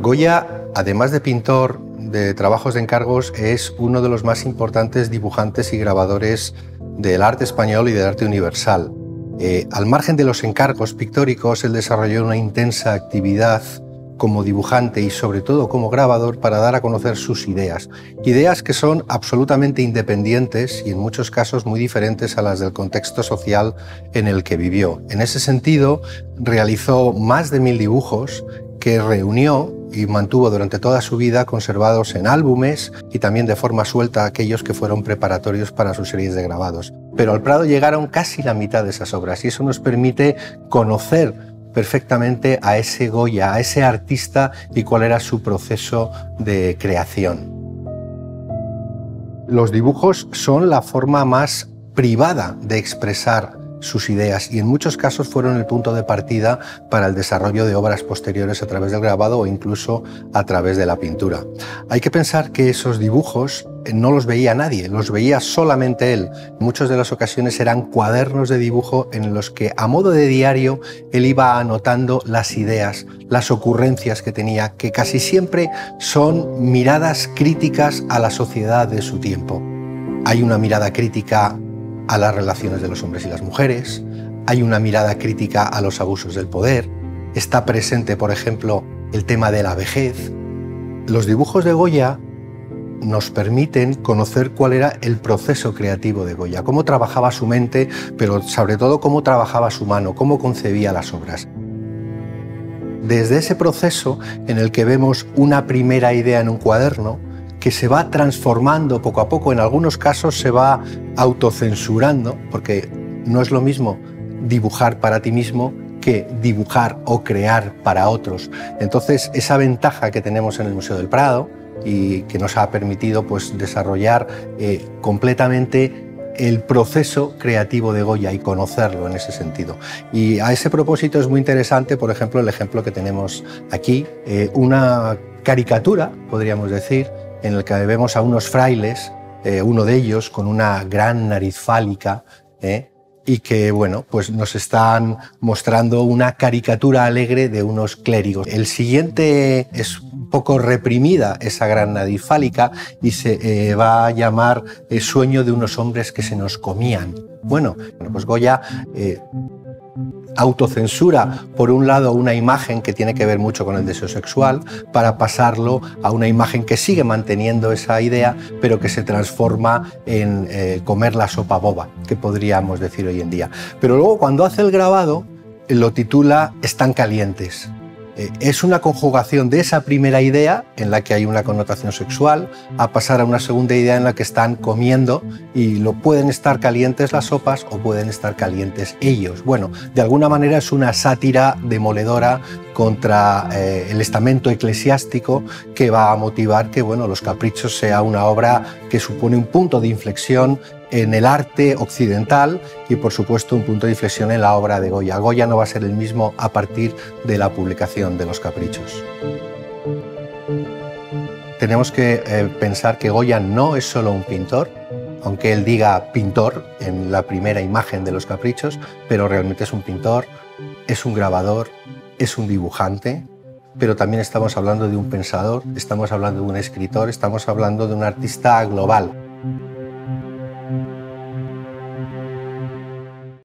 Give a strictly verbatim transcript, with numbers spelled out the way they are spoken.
Goya, además de pintor de trabajos de encargos, es uno de los más importantes dibujantes y grabadores del arte español y del arte universal. Eh, al margen de los encargos pictóricos, él desarrolló una intensa actividad como dibujante y sobre todo como grabador para dar a conocer sus ideas. Ideas que son absolutamente independientes y en muchos casos muy diferentes a las del contexto social en el que vivió. En ese sentido, realizó más de mil dibujos que reunió y mantuvo durante toda su vida conservados en álbumes y también de forma suelta aquellos que fueron preparatorios para sus series de grabados. Pero al Prado llegaron casi la mitad de esas obras y eso nos permite conocer perfectamente a ese Goya, a ese artista y cuál era su proceso de creación. Los dibujos son la forma más privada de expresar sus ideas y en muchos casos fueron el punto de partida para el desarrollo de obras posteriores a través del grabado o incluso a través de la pintura. Hay que pensar que esos dibujos no los veía nadie, los veía solamente él. En muchas de las ocasiones eran cuadernos de dibujo en los que a modo de diario él iba anotando las ideas, las ocurrencias que tenía, que casi siempre son miradas críticas a la sociedad de su tiempo. Hay una mirada crítica a las relaciones de los hombres y las mujeres, hay una mirada crítica a los abusos del poder, está presente, por ejemplo, el tema de la vejez. Los dibujos de Goya nos permiten conocer cuál era el proceso creativo de Goya, cómo trabajaba su mente, pero sobre todo cómo trabajaba su mano, cómo concebía las obras. Desde ese proceso en el que vemos una primera idea en un cuaderno, que se va transformando poco a poco, en algunos casos se va autocensurando, porque no es lo mismo dibujar para ti mismo que dibujar o crear para otros. Entonces, esa ventaja que tenemos en el Museo del Prado y que nos ha permitido pues, desarrollar eh, completamente el proceso creativo de Goya y conocerlo en ese sentido. Y a ese propósito es muy interesante, por ejemplo, el ejemplo que tenemos aquí, eh, una caricatura, podríamos decir, en el que vemos a unos frailes, eh, uno de ellos con una gran nariz fálica, eh, y que bueno, pues nos están mostrando una caricatura alegre de unos clérigos. El siguiente es un poco reprimida esa gran nariz fálica y se eh, va a llamar El sueño de unos hombres que se nos comían. Bueno, pues Goya eh, autocensura, por un lado, una imagen que tiene que ver mucho con el deseo sexual para pasarlo a una imagen que sigue manteniendo esa idea, pero que se transforma en eh, comer la sopa boba, que podríamos decir hoy en día. Pero luego, cuando hace el grabado, lo titula Están calientes. Eh, es una conjugación de esa primera idea, en la que hay una connotación sexual, a pasar a una segunda idea en la que están comiendo y lo pueden estar calientes las sopas o pueden estar calientes ellos. Bueno, de alguna manera es una sátira demoledora contra eh, el estamento eclesiástico que va a motivar que bueno, Los Caprichos sea una obra que supone un punto de inflexión en el arte occidental y, por supuesto, un punto de inflexión en la obra de Goya. Goya no va a ser el mismo a partir de la publicación de Los Caprichos. Tenemos que eh, pensar que Goya no es solo un pintor, aunque él diga pintor en la primera imagen de Los Caprichos, pero realmente es un pintor, es un grabador, es un dibujante, pero también estamos hablando de un pensador, estamos hablando de un escritor, estamos hablando de un artista global.